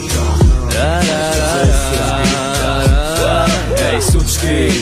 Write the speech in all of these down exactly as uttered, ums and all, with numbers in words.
Ej, suczki,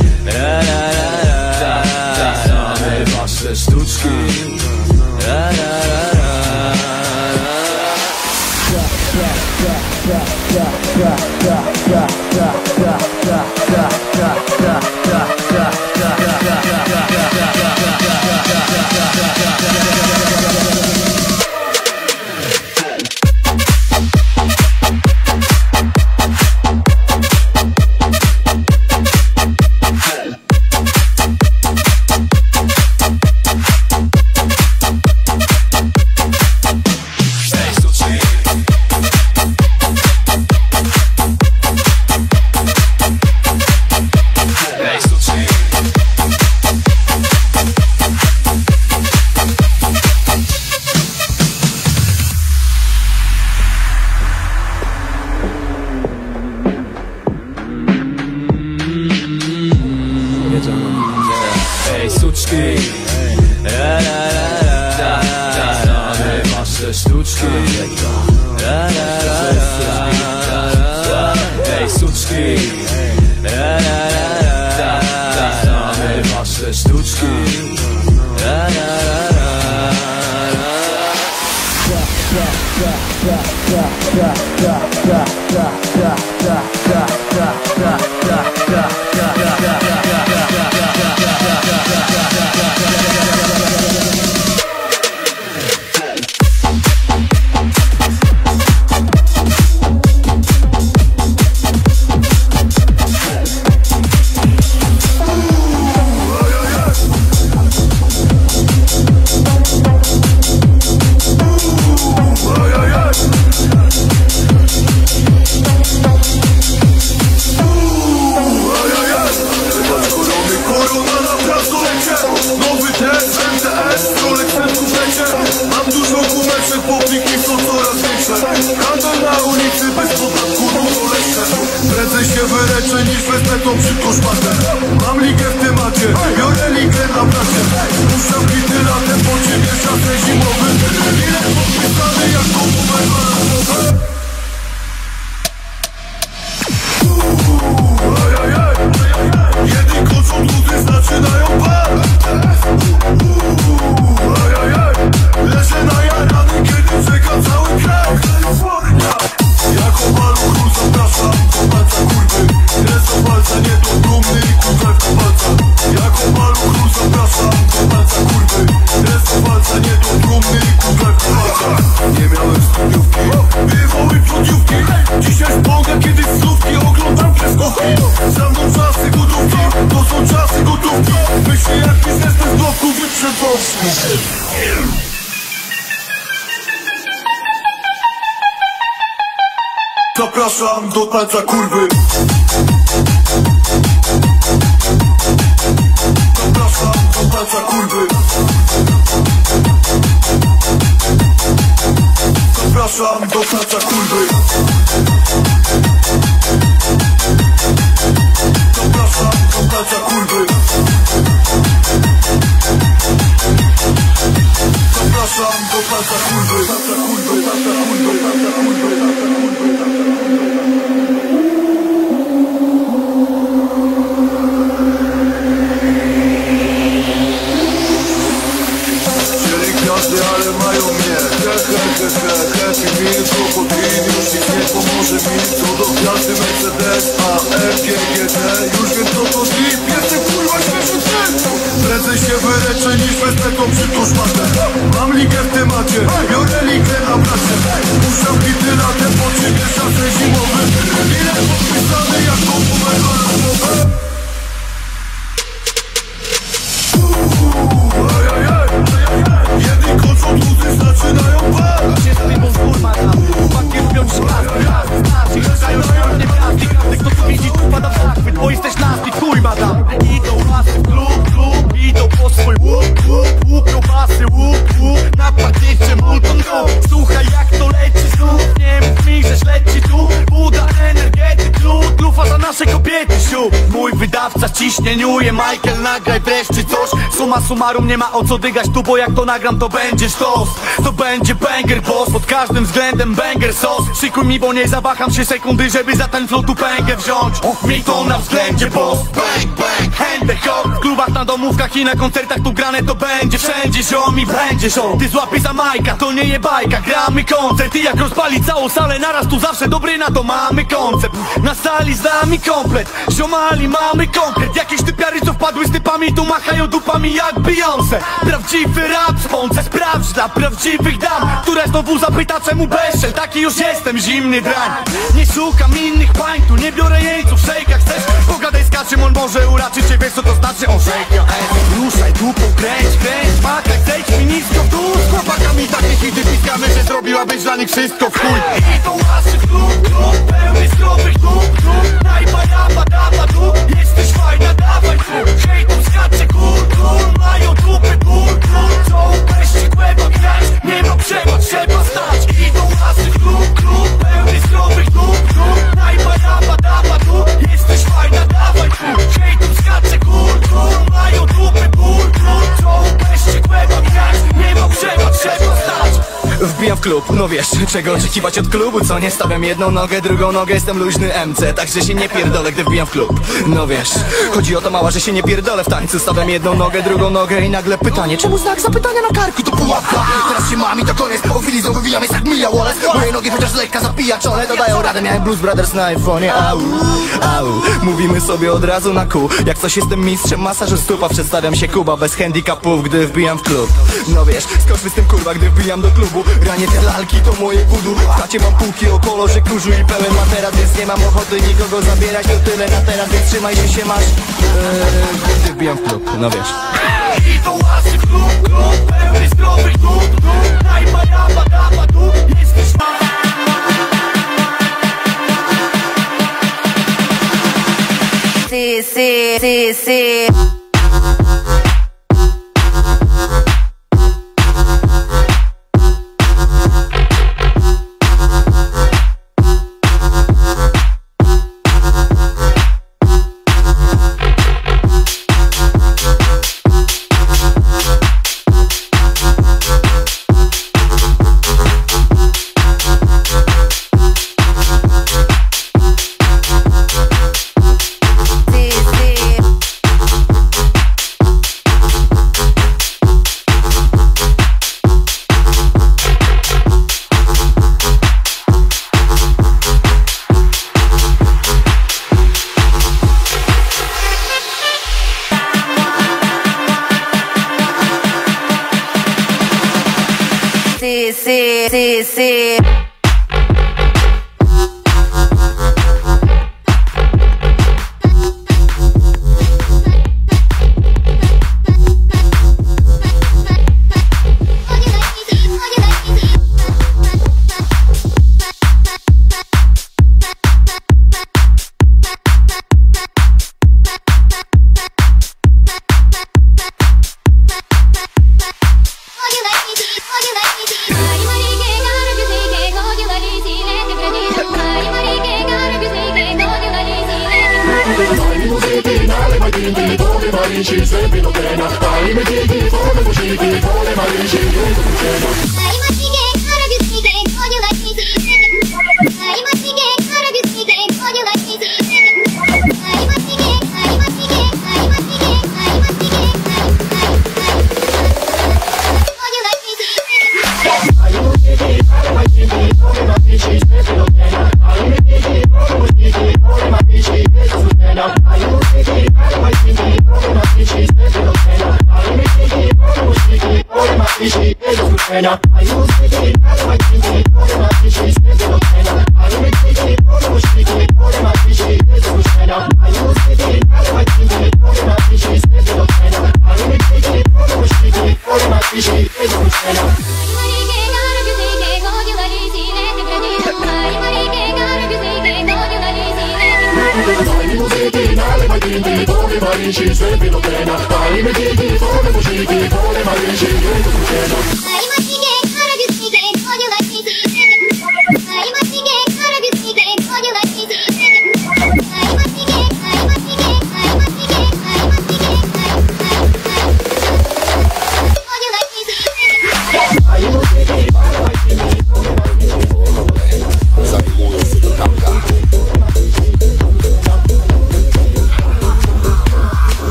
znamy wasze sztuczki. Ej, suczki, znamy wasze sztuczki. Ej, suczki, znamy wasze sztuczki. Mam dużo gumeczek, popliki są coraz większe. Handel na ulicy bez podatku dużo lepsze. Prędzej się wyreczę niż wezmę tą brzydką szmatę. Mam ligę w temacie, biorę ligę na bracie. Puszczam bity latem, po ciebie czasem zimowy. Ile podpisany jak to numer marasowy. Jedni kończą, drudzy zaczynają par. Leżę najarany, kiedy czeka cały kraj. Jako maluch ruch zapraszam do palca kurwy. Ręce palca, nie do dumny i kurwa w palca. Jako maluch ruch zapraszam do palca kurwy. Ręce palca, nie do dumny i kurwa w palca. Nie miałem studiówki, bywały trudniówki. Dzisiaj wspomnę kiedyś słówki, oglądam kreskówki. Za mną czasy gotówki, to są czasy gotówki. Myślę jak biznes bez bloku wyprzed wąski. Zapraszam do tańca kurwy. Zapraszam do tańca kurwy. Zapraszam do tańca kurwy. Zapraszam do tańca kurwy. Zapraszam do tańca kurwy. Tańca kurwy, tańca kurwy, tańca kurwy, tańca kurwy. Gwiazdy, ale mają mnie. He, he, he, he, happy meal, krokodil. Już nic nie pomoże mi. Co do gwiazdy Mercedes, A M G G T. Już wiem co to slip, jestem kurwa świeży ten. Prędzej się wyreczę niż wezmę tą brzydką szmatę. Mam ligę w temacie, biorę ligę na bracie. Puszczam bity latem, po ciebie czasem zimowy. Ile podpisany jak to numer marasowy. Jedni kończą, drudzy zaczynają par. Się z tym kurwa tam, chłopakiem wpiąć każdy raz. Znaczy, szukają mnie gwiazdy. Każdy kto tu widzi, upada w zachwyt. Bo jesteś nas i chuj madam. Idą masy w klub, klub. Idą po swój łuk, łuk, łuk. Kiełbasy, łuk, łuk. Na parkiecie multon. sprawca ciśnieniuje. Michael, nagraj wreszcie coś. Summa summarum, nie ma o co dygać tu, bo jak to nagram, to będzie sztos. To będzie banger, boss, pod każdym względem banger sos. Szykuj mi, bo nie zawaham się sekundy, żeby za ten flow tu pęgę wziąć. Miej to na względzie, boss. Bang, bang, hand the hop. W klubach, na domówkach i na koncertach tu grane to będzie wszędzie, ziom, i będzie show. Ty złapy za majka, to nie je bajka. Gramy koncert i jak rozpali całą salę naraz, tu zawsze dobry na to mamy koncept. Na sali z nami komplet, ziomali mamy konkret. Jakieś typiary, co wpadły z typami, tu machają dupami jak Beyoncé. Prawdziwy rap, spące, sprawdź dla prawdziwych dam, które znowu zapyta czemu bezczel. Taki już jestem, zimny drań. Nie szukam innych pań, tu nie biorę jeńców, szejka. Chcesz? Pogadaj z kaczym, on może uraczyć cię, wiesz co to znaczy? On szejka, ej, ruszaj dupą, kręć, kręć, makaj, zejdź mi nisko w dół. Z chłopakami takie hity piskamy, że zrobiłabyś dla nich wszystko w chuj. I to łaszy w klub, klub, pełny zdrowych dup, dup. Najba, jaba, daba, dup, jesteś fajna, dawaj tu. Hejtum skacze, kur, kur, mają dupy, ból, kur. Co upeści głębok grać, nie ma przema, trzeba stać. I to łaszy w klub, klub, pełny zdrowych dup, dup. Najba, jaba, daba, dup, jesteś fajna, dawaj tu. Hejtum skacze, kur, kur, mają dupy, ból, kur. Co upeści głębok grać, nie ma przema, trzeba stać. Wbijam w klub, no wiesz, czego oczekiwać od klubu, co nie? Stawiam jedną nogę, drugą nogę, jestem luźny M C, także się nie pierdolę, gdy wbijam w klub. No wiesz, chodzi o to, mała, że się nie pierdolę w tańcu. Stawiam jedną nogę, drugą nogę i nagle pytanie, czemu znak zapytania na karku to pułapka? Teraz się mam i to koniec, po chwili znowu wywijam, jest jak Mia Wallace. Moje nogi chociaż lekka zapija czole, dodają radę, miałem Blues Brothers na iPhone'ie. Au, au, mówimy sobie od razu na kół. Jak coś jestem mistrzem masażystów, a przedstawiam się Kuba bez handicapów, gdy wbijam w klub. No wiesz, skoczmy z tym kurwa, gdy wbijam do klubu. Ranie te lalki to moje voodoo. W chacie mam półki o kolorze kurzu i pełen materac, więc nie mam ochoty nikogo zabierać. To tyle na teraz, więc trzymaj się, się masz eee, gdy wbijam w klub, no wiesz. I to łaszy klub, klub, pełny zdrowych dup, dup. Najba, jaba, daba, dup, jesteś... Si, si, si, si. Sí, sí, sí, sí. Marisci, sempre lo pena. Dai, mettiti, fuori, fuori, fuori, Marisci, io ti chiedo. Dai, ma ti che, cara più ti che, voglio la crisi. Dai, ma ti che, cara più ti che, voglio la crisi. Dai, ma ti che, dai, ma ti che, dai, ma ti che, dai, ma ti che, dai, voglio la crisi. Dai, ma ti che, cara ma ti che, voglio la crisi, sempre lo pena. Dai, mettiti, fuori, fuori, fuori, Marisci, io ti pena. Dai, ma ti che, cara ma ti che, voglio la crisi, sempre lo pena. Dai, mettiti, fuori, fuori, Marisci, io ti pena. Dai, ma ti che, cara ma ti che, voglio la crisi, sempre lo pena. Dai, mettiti, fuori, fuori, Marisci, io ti pena. Dai, ma ti che, cara ma ti che, voglio la crisi, sempre lo pena. Dai, mettiti, fuori, fuori, Marisci, io ti pena. Dai, musichi, nale, mai tinti, fuori, Marisci, sempre lo pena. Dai, mettiti, fuori, fuori, fuori, Marisci, io ti pena. Dai, ma ti che, cara più ti che, voglio la crisi. Dai, ma ti che, cara più ti che, voglio la crisi. Dai, ma ti che, dai, ma ti che, dai, ma ti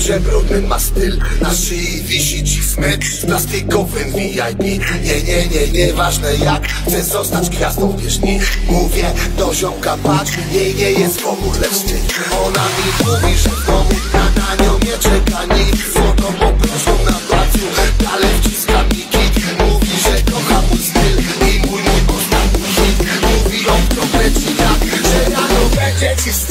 że brudny ma styl. Na szyi wisi ci smyk w plastikowym V I P. Nie, nie, nie, nieważne jak chcę zostać gwiazdą bieżni. Mówię do ziomka, patrz, jej nie jest w ogóle wstyd. Ona mi mówi, że w domu na, na nią nie czeka nikt. Złotą poproszą na placu, ale wciska mi kit. Mówi, że kocha mój styl i mój mój ostatni hit. Mówi o to leci jak, że rano będzie ci